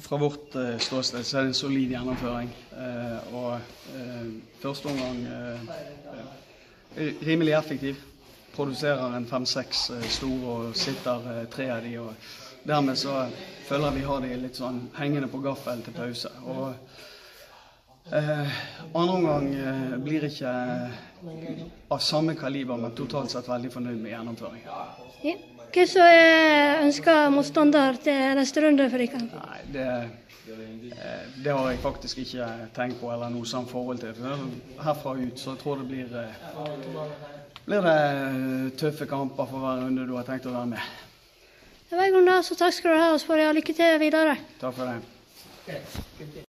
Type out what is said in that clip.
fra vårt ståsted så det en solid gjennomføring. Første omgang rimelig effektiv. Produserer en 5-6 store og sitter 3 av de. Og dermed så føler vi har de litt sånn hengende på gaffel til pause. Andre omgang blir ikke av samme kaliber, men totalt sett veldig fornøyd med gjennomføring. Ja. Hva så ønsker motstander til neste runde for dere? Nei, det har jeg faktisk ikke tenkt på eller noe sånn forhold til. Herfra ut så tror jeg blir det tøffe kamper for hver runde du har tenkt å være med. Det var en gang da, så takk skal du ha, og så får jeg lykke til videre. Takk for det.